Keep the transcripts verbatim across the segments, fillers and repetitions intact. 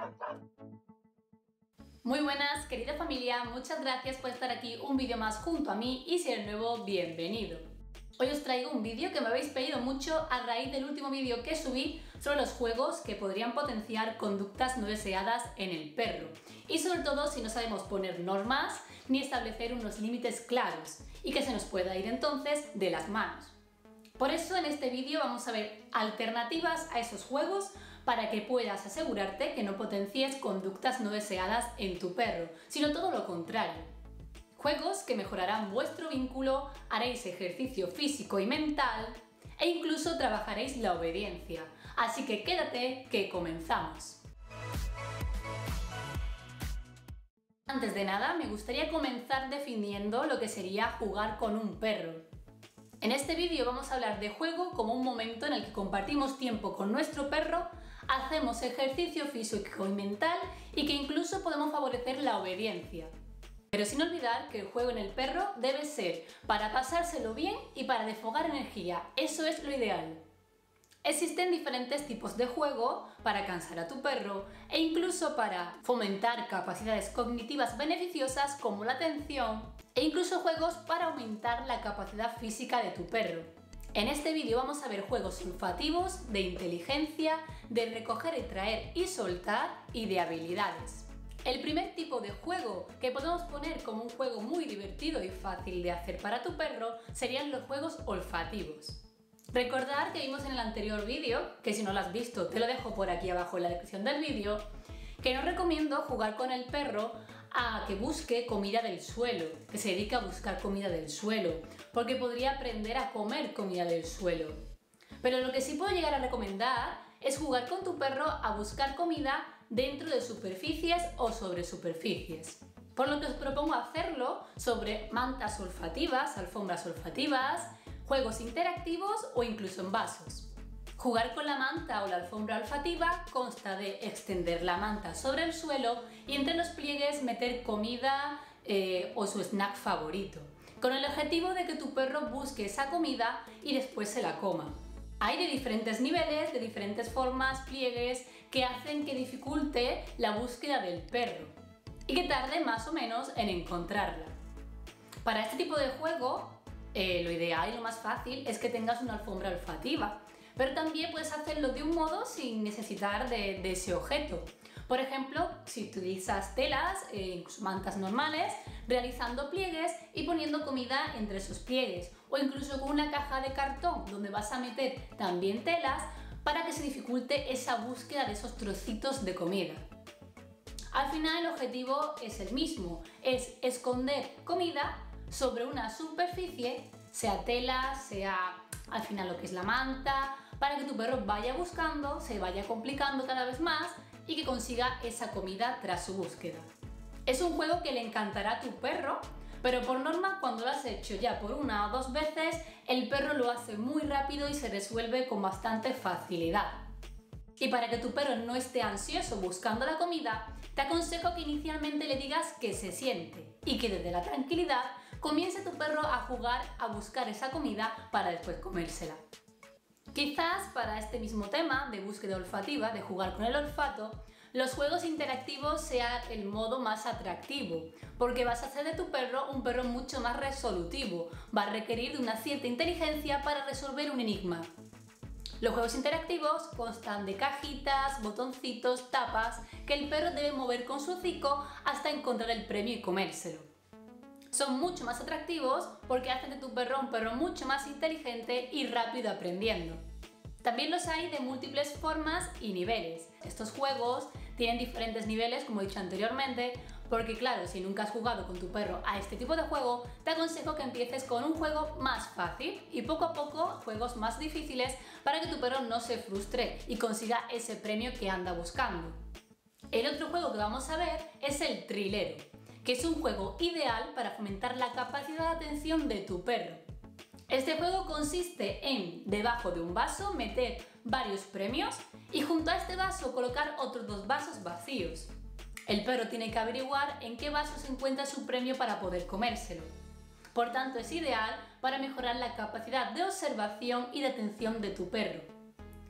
Muy buenas, querida familia, muchas gracias por estar aquí un vídeo más junto a mí y si eres nuevo, bienvenido. Hoy os traigo un vídeo que me habéis pedido mucho a raíz del último vídeo que subí sobre los juegos que podrían potenciar conductas no deseadas en el perro y sobre todo si no sabemos poner normas ni establecer unos límites claros y que se nos pueda ir entonces de las manos. Por eso en este vídeo vamos a ver alternativas a esos juegos para que puedas asegurarte que no potencies conductas no deseadas en tu perro, sino todo lo contrario. Juegos que mejorarán vuestro vínculo, haréis ejercicio físico y mental e incluso trabajaréis la obediencia. Así que quédate que comenzamos. Antes de nada, me gustaría comenzar definiendo lo que sería jugar con un perro. En este vídeo vamos a hablar de juego como un momento en el que compartimos tiempo con nuestro perro, hacemos ejercicio físico y mental y que incluso podemos favorecer la obediencia. Pero sin olvidar que el juego en el perro debe ser para pasárselo bien y para desfogar energía, eso es lo ideal. Existen diferentes tipos de juego para cansar a tu perro e incluso para fomentar capacidades cognitivas beneficiosas como la atención e incluso juegos para aumentar la capacidad física de tu perro. En este vídeo vamos a ver juegos olfativos, de inteligencia, de recoger y traer y soltar y de habilidades. El primer tipo de juego que podemos poner como un juego muy divertido y fácil de hacer para tu perro serían los juegos olfativos. Recordad que vimos en el anterior vídeo, que si no lo has visto te lo dejo por aquí abajo en la descripción del vídeo, que no recomiendo jugar con el perro a que busque comida del suelo, que se dedique a buscar comida del suelo, porque podría aprender a comer comida del suelo. Pero lo que sí puedo llegar a recomendar es jugar con tu perro a buscar comida dentro de superficies o sobre superficies. Por lo que os propongo hacerlo sobre mantas olfativas, alfombras olfativas, juegos interactivos o incluso en vasos. Jugar con la manta o la alfombra olfativa consta de extender la manta sobre el suelo y entre los pliegues meter comida eh, o su snack favorito, con el objetivo de que tu perro busque esa comida y después se la coma. Hay de diferentes niveles, de diferentes formas, pliegues que hacen que dificulte la búsqueda del perro y que tarde más o menos en encontrarla. Para este tipo de juego, Eh, lo ideal y lo más fácil es que tengas una alfombra olfativa, pero también puedes hacerlo de un modo sin necesitar de, de ese objeto. Por ejemplo, si utilizas telas, eh, incluso mantas normales, realizando pliegues y poniendo comida entre esos pliegues, o incluso con una caja de cartón donde vas a meter también telas para que se dificulte esa búsqueda de esos trocitos de comida. Al final el objetivo es el mismo, es esconder comida sobre una superficie, sea tela, sea al final lo que es la manta, para que tu perro vaya buscando, se vaya complicando cada vez más y que consiga esa comida tras su búsqueda. Es un juego que le encantará a tu perro, pero por norma cuando lo has hecho ya por una o dos veces, el perro lo hace muy rápido y se resuelve con bastante facilidad. Y para que tu perro no esté ansioso buscando la comida, te aconsejo que inicialmente le digas que se siente y que desde la tranquilidad comience tu perro a jugar a buscar esa comida para después comérsela. Quizás para este mismo tema de búsqueda olfativa, de jugar con el olfato, los juegos interactivos sea el modo más atractivo, porque vas a hacer de tu perro un perro mucho más resolutivo, va a requerir de una cierta inteligencia para resolver un enigma. Los juegos interactivos constan de cajitas, botoncitos, tapas que el perro debe mover con su hocico hasta encontrar el premio y comérselo. Son mucho más atractivos porque hacen de tu perro un perro mucho más inteligente y rápido aprendiendo. También los hay de múltiples formas y niveles. Estos juegos tienen diferentes niveles, como he dicho anteriormente, porque claro, si nunca has jugado con tu perro a este tipo de juego, te aconsejo que empieces con un juego más fácil y poco a poco juegos más difíciles para que tu perro no se frustre y consiga ese premio que anda buscando. El otro juego que vamos a ver es el trilero, que es un juego ideal para fomentar la capacidad de atención de tu perro. Este juego consiste en, debajo de un vaso, meter varios premios y junto a este vaso colocar otros dos vasos vacíos. El perro tiene que averiguar en qué vaso se encuentra su premio para poder comérselo. Por tanto, es ideal para mejorar la capacidad de observación y de atención de tu perro.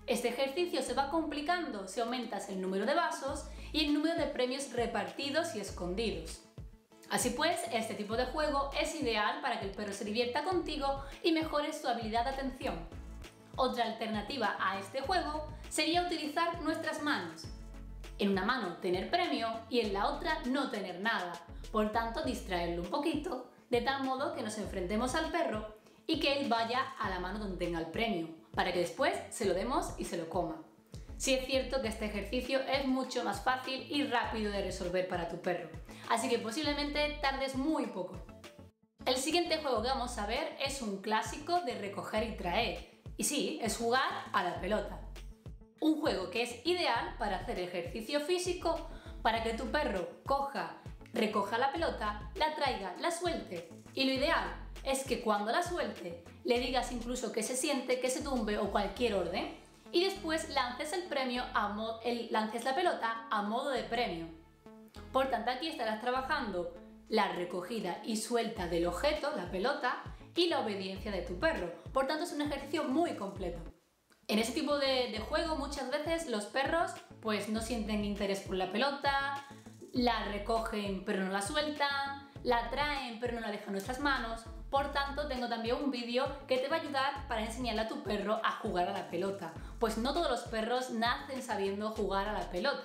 Este ejercicio se va complicando si aumentas el número de vasos y el número de premios repartidos y escondidos. Así pues, este tipo de juego es ideal para que el perro se divierta contigo y mejore su habilidad de atención. Otra alternativa a este juego sería utilizar nuestras manos. En una mano tener premio y en la otra no tener nada, por tanto distraerlo un poquito, de tal modo que nos enfrentemos al perro y que él vaya a la mano donde tenga el premio, para que después se lo demos y se lo coma. Sí es cierto que este ejercicio es mucho más fácil y rápido de resolver para tu perro, así que posiblemente tardes muy poco. El siguiente juego que vamos a ver es un clásico de recoger y traer, y sí, es jugar a la pelota. Un juego que es ideal para hacer ejercicio físico, para que tu perro coja, recoja la pelota, la traiga, la suelte, y lo ideal es que cuando la suelte le digas incluso que se siente, que se tumbe o cualquier orden, y después lances el premio a el, lances la pelota a modo de premio. Por tanto, aquí estarás trabajando la recogida y suelta del objeto, la pelota, y la obediencia de tu perro. Por tanto, es un ejercicio muy completo. En ese tipo de, de juego muchas veces los perros pues no sienten interés por la pelota, la recogen pero no la sueltan, la traen pero no la dejan en nuestras manos. Por tanto, tengo también un vídeo que te va a ayudar para enseñarle a tu perro a jugar a la pelota, pues no todos los perros nacen sabiendo jugar a la pelota.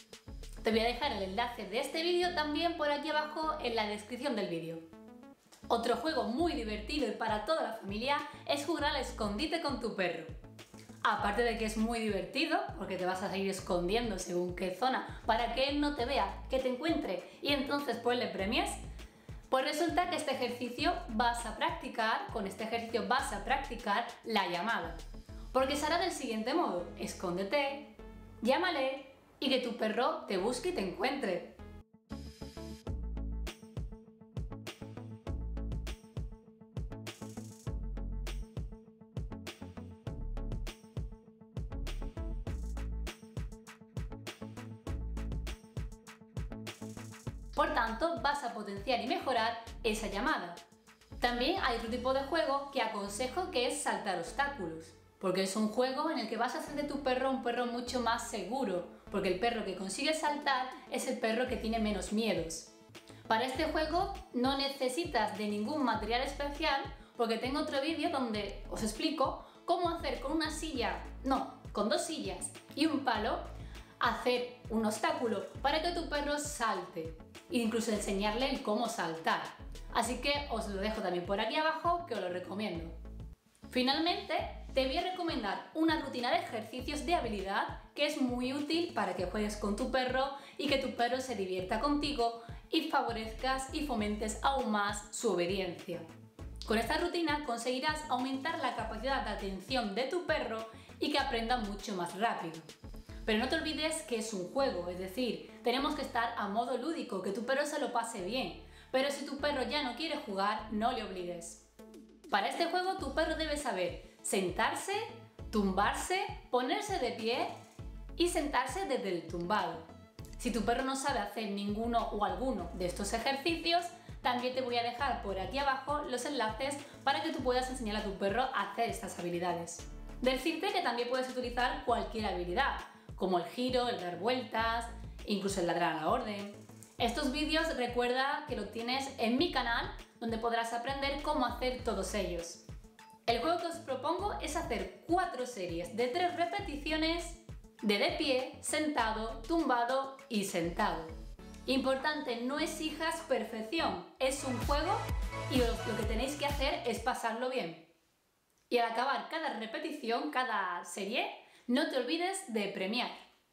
Te voy a dejar el enlace de este vídeo también por aquí abajo en la descripción del vídeo. Otro juego muy divertido y para toda la familia es jugar al escondite con tu perro. Aparte de que es muy divertido, porque te vas a seguir escondiendo según qué zona, para que él no te vea, que te encuentre y entonces pues le premies, pues resulta que este ejercicio vas a practicar, con este ejercicio vas a practicar la llamada. Porque se hará del siguiente modo: escóndete, llámale y que tu perro te busque y te encuentre. Por tanto, vas a potenciar y mejorar esa llamada. También hay otro tipo de juego que aconsejo, que es saltar obstáculos, porque es un juego en el que vas a hacer de tu perro un perro mucho más seguro, porque el perro que consigue saltar es el perro que tiene menos miedos. Para este juego no necesitas de ningún material especial, porque tengo otro vídeo donde os explico cómo hacer con una silla, no, con dos sillas y un palo, hacer un obstáculo para que tu perro salte. E incluso enseñarle el cómo saltar. Así que os lo dejo también por aquí abajo, que os lo recomiendo. Finalmente, te voy a recomendar una rutina de ejercicios de habilidad que es muy útil para que juegues con tu perro y que tu perro se divierta contigo y favorezcas y fomentes aún más su obediencia. Con esta rutina conseguirás aumentar la capacidad de atención de tu perro y que aprenda mucho más rápido. Pero no te olvides que es un juego, es decir, tenemos que estar a modo lúdico, que tu perro se lo pase bien. Pero si tu perro ya no quiere jugar, no le obligues. Para este juego tu perro debe saber sentarse, tumbarse, ponerse de pie y sentarse desde el tumbado. Si tu perro no sabe hacer ninguno o alguno de estos ejercicios, también te voy a dejar por aquí abajo los enlaces para que tú puedas enseñar a tu perro a hacer estas habilidades. Decirte que también puedes utilizar cualquier habilidad, como el giro, el dar vueltas, incluso el ladrar a la orden. Estos vídeos recuerda que los tienes en mi canal, donde podrás aprender cómo hacer todos ellos. El juego que os propongo es hacer cuatro series de tres repeticiones de de pie, sentado, tumbado y sentado. Importante, no exijas perfección, es un juego y lo que tenéis que hacer es pasarlo bien. Y al acabar cada repetición, cada serie, no te olvides de premiar.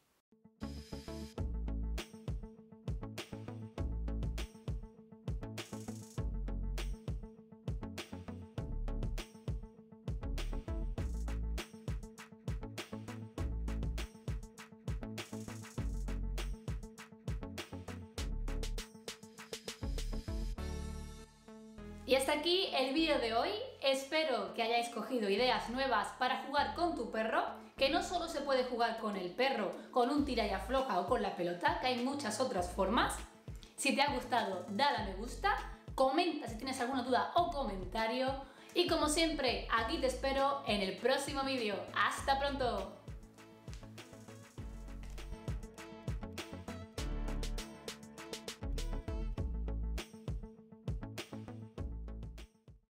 Y hasta aquí el vídeo de hoy. Espero que hayáis cogido ideas nuevas para jugar con tu perro, que no solo se puede jugar con el perro, con un tira y afloja o con la pelota, que hay muchas otras formas. Si te ha gustado, dale a me gusta, comenta si tienes alguna duda o comentario y como siempre, aquí te espero en el próximo vídeo. ¡Hasta pronto!